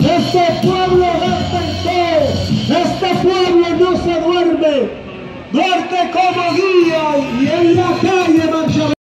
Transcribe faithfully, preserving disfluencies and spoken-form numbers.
Este pueblo despertó, este pueblo no se duerme, duerme como